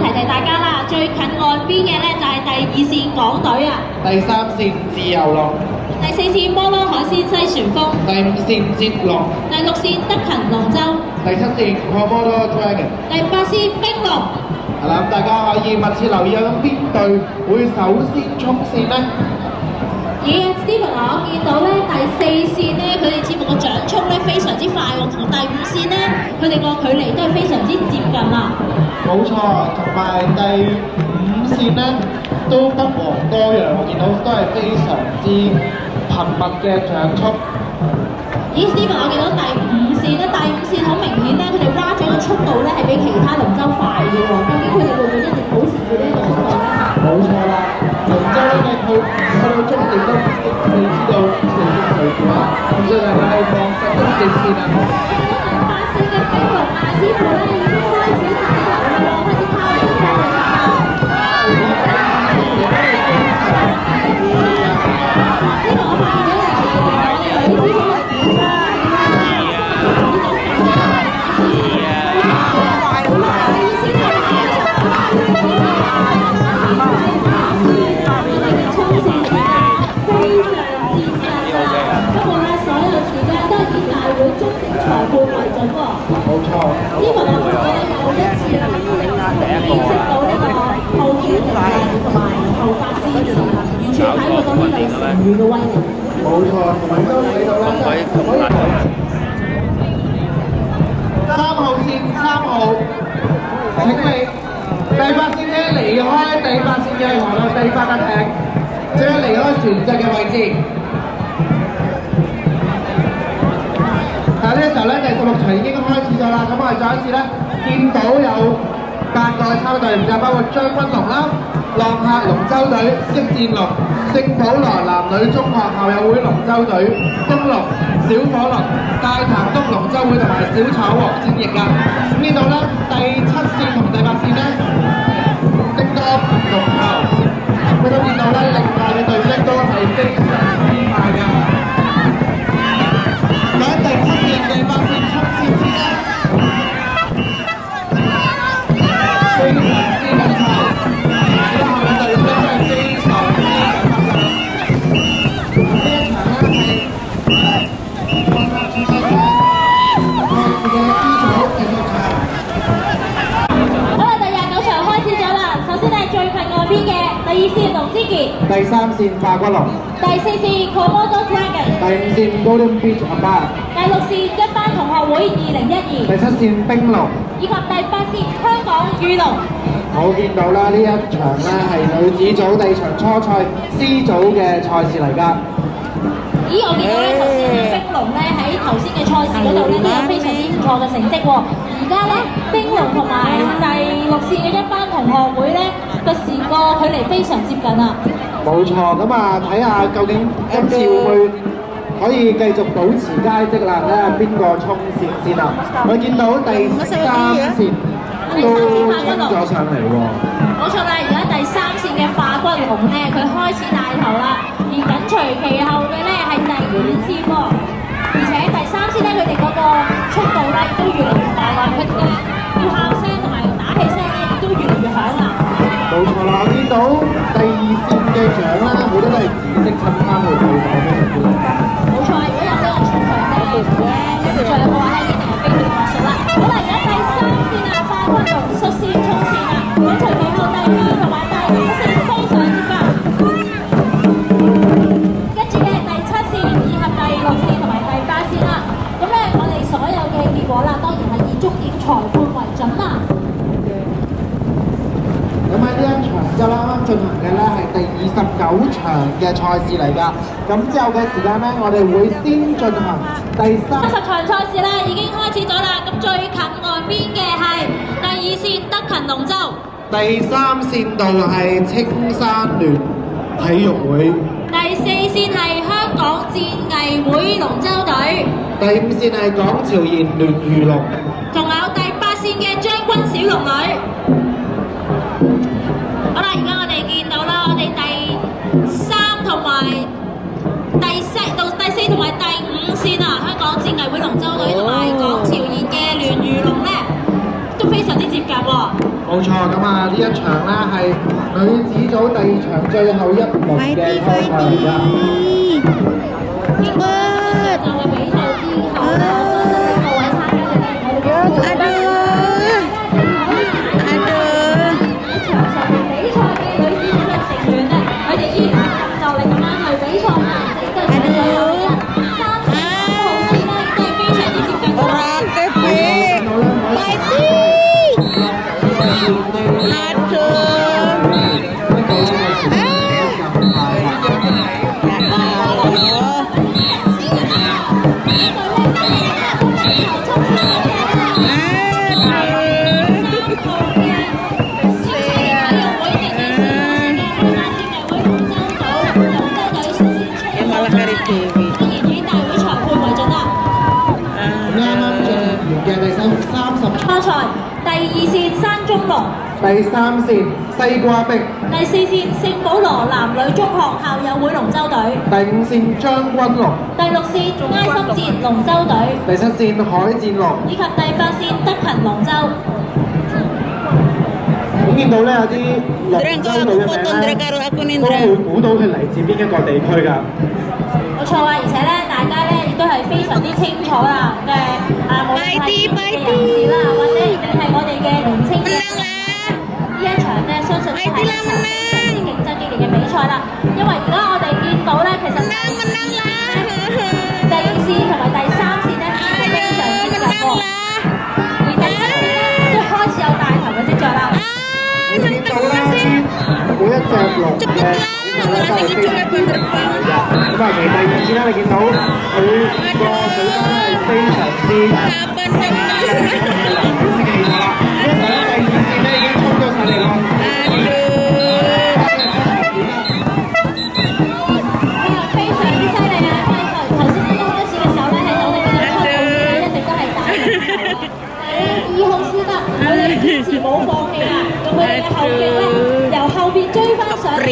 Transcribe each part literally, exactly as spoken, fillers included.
提提大家啦，最近岸邊嘅咧就係第二線港隊啊， 第三線自由龍， 第四線摩羅海鮮西旋風， 第五線捷龍， 第六線德勤龍舟， 第七線 Komodo Dragon。 第八線冰龍。 係啦，咁大家可以密切留意有邊隊會首先衝線呢？ 咦 ，Steven 啊，我見到咧第四線咧，佢哋似乎個掌速咧非常之快喎，同第五線咧，佢哋個距離都係非常之接近啊。 冇錯，同埋第五線咧都不遑多讓，我見到都係非常之頻密嘅掌速。 咦 ，Steven，我見到第五線咧，第五線好明顯咧，佢哋挖咗個速度咧係比其他龍舟快嘅喎，究竟佢哋會唔會一直保持住呢個速度咧？ 冇錯啦，龍舟咧佢去到終點都未知道四線誰負啦，咁所以大家係放實終點線啊！ 八線嘅冰龍啊，師傅咧已經開始睇頭啦喎，開始拋緊車啦。師傅，我發現咗你係我哋女子組嘅點啦。 冇錯， 因為我覺得有一次啦，見識到呢個後橋同埋後發先至，完全睇到呢個成語嘅威力。 冇錯，同埋都睇到啦，可以三號線三號，請你第八線車離開第八線嘅航路第八架艇，即係離開船隻嘅位置。但係呢個時候咧，第十六場已經開始咗啦。咁我哋再一次咧，見到有八個參賽隊伍，就包括將軍龍啦、浪客龍舟隊、擊戰龍、聖保羅男女中學校友會龍舟隊、東龍、小火龍、大潭東龍舟會同埋小炒王戰役㗎。咁呢度咧，第七線同第八線咧，叮當龍頭，咁都見到咧，另外嘅隊伍咧都係非常之快㗎。第七線、第八線衝線之間，非常之緊湊。之後兩隊都係非常之緊湊。呢一場咧係混合賽嘅基礎技術場。 好啦，第廿九場開始咗啦。首先係最近外邊嘅第二線龍之傑， 第三線化骨龍， 第四線 Komodo Dragon， 第五線 Golden Beach Aba， 第六線一班同學會二零一二， 第七線冰龍， 以及第八線香港御龍。 我見到啦，呢一場咧係女子組第二場初賽 C 組嘅賽事嚟㗎。 咦，我見到咧頭先嘅冰龍咧喺頭先嘅賽事嗰度咧都有非常之唔錯嘅成績喎。而家咧冰龍同埋第六線嘅一班同學會咧個時個距離非常接近啊！ 冇錯，咁啊睇下究竟今次會唔會可以繼續保持佳績啦？睇下邊個衝線先啊！我見到第三線都衝咗上嚟喎。 冇錯啦，而家第三線嘅化骨龍咧，佢開始帶頭啦，而緊隨其後嘅咧係第五線喎，而且第三線咧佢哋嗰個速度咧亦都越嚟越快啦，佢哋嘅叫喊聲同埋打氣聲咧亦都越嚟越響啦。 冇錯啦，我見到第二線嘅獎啦，好多都係紫色襯衫去對手嘅。 冇錯，如果有呢個全場嘅獎嘅話咧，一定係非常莫屬啦。好啦，而家第三線啊，化骨龍率先衝線啦，緊隨其後第二同埋第五線非常接近。跟住嘅第七線以及第六線同埋第八線啦。咁咧，我哋所有嘅結果啦，當然係以終點裁判為準啦。 咁喺呢一場之後咧，啱啱進行嘅咧係第二十九場嘅賽事嚟㗎。咁之後嘅時間咧，我哋會先進行第三十場賽事咧已經開始咗啦。咁最近岸邊嘅係第二線德勤龍舟， 第三線道係青山聯體育會， 第四線係香港戰藝會龍舟隊， 第五線係港潮研聯漁龍， 仲有第八線嘅將軍小龍女。好啦，而家我哋見到啦，我哋第三同埋第四到第四同埋第五線啊，香港戰藝會龍舟隊同埋港潮研嘅聯漁龍咧，都非常之接近喎。 冇冇錯，咁啊呢一場咧係女子組第二場最後一輪嘅開賽啦。 經過呢個嘅比賽之後咧，相信呢各位參加者咧，我哋嘅負責人喺場上面比賽嘅女子組嘅成員咧，佢哋依然就力咁樣去比賽啊，整個最後一三四號線咧，都係非常之接近㗎啦。第二線山中龍， 第三線西瓜壁， 第四線聖保羅男女中學校友會龍舟隊， 第五線將軍龍， 第六線埃心節龍舟隊， 第七線海戰龍， 以及第八線德勤龍舟。 咁見到咧有啲龍舟隊嘅名咧，都會估到佢嚟自邊一個地區㗎。 冇錯啊，而且咧，大家咧亦都係非常之清楚啦嘅啊，無論係嘅人士啦，或者你係我哋嘅年青人，呢一場咧，相信都係一場非常之競爭激烈嘅比賽啦。因為而家我哋見到咧，其實第二線同埋第三線咧都非常之近喎，而第七線咧都開始有帶頭嘅跡象啦。 你見到咧，每一隻龍嘅咁啊，其實第二次咧，你見到佢個水花係非常之清晰嘅啦。呢一場第二線咧已經衝咗上嚟咯。 非常之犀利啊！因為頭先一開始嘅時候咧，喺我哋嘅出路線咧一直都係打緊頭，但係咧二號線啊，佢哋堅持冇放棄啊，用佢哋嘅後勁咧，由後邊追翻上嚟。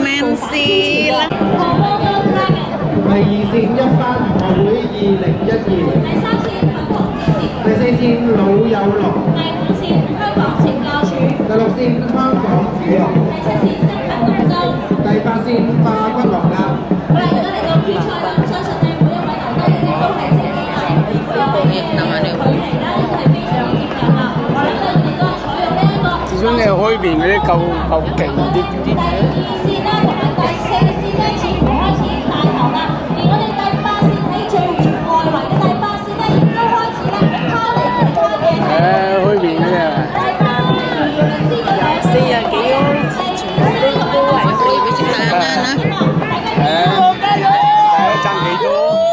第二線一班學會二零一二， 第三線粉紅之線， 第四線老友龍， 第五線香港懲教署， 第六線香港子龍， 第七線德勤龍舟， 第八線化骨龍啦。 好啦，而家嚟到決賽啦，相信咧每一位大家亦都係自己啊，每一位嘅距離啦，亦都係非常之接近啦。我諗咧，佢哋都係採用呢一個。 始終你開邊嗰啲夠夠勁啲啲。 第二線咧同埋第四線咧，似乎開始帶頭啦。而我哋第八線喺最外圍嘅第八線咧，亦都開始咧拋離其他嘅。 誒，開邊嗰啲啊！ 第八線咧，如你知嘅係四廿幾咯，全部都都係四比先啦。 誒，誒爭幾多？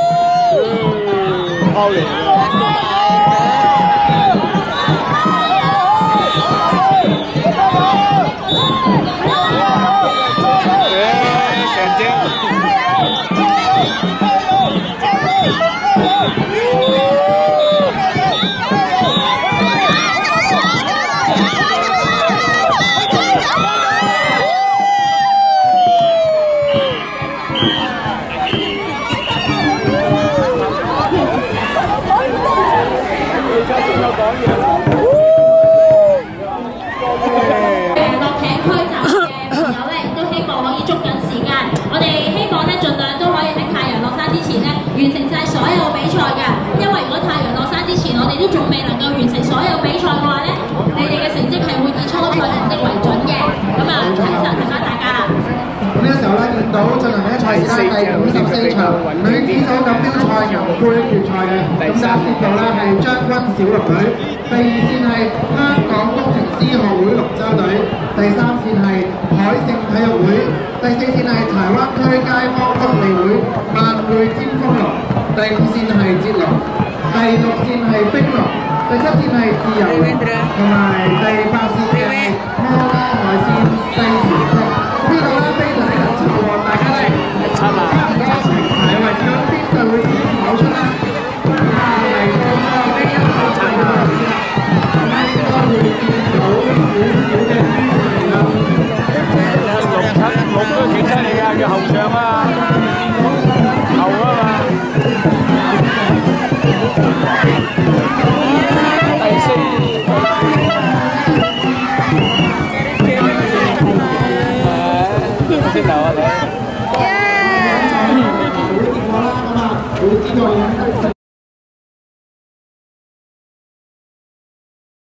拋離。 完成晒所有比賽嘅，因為如果太陽落山之前，我哋都仲未能夠完成所有比賽嘅話咧，你哋嘅成績係會以初賽成績為準嘅。咁啊，睇實睇翻大家啦。 咁呢個時候咧，見到進行嘅賽事咧，第五十四場女子組錦標賽銀杯決賽嘅，咁第一線度咧係將軍小龍隊，第二線係香港工程師學會龍舟隊，第三線係海盛體育會，第四線係柴灣區街坊福利會萬匯尖峰龍，第五線係捷龍，第六線係冰龍，第七線係自由龍，同埋第八線嘅係摩拉海鮮。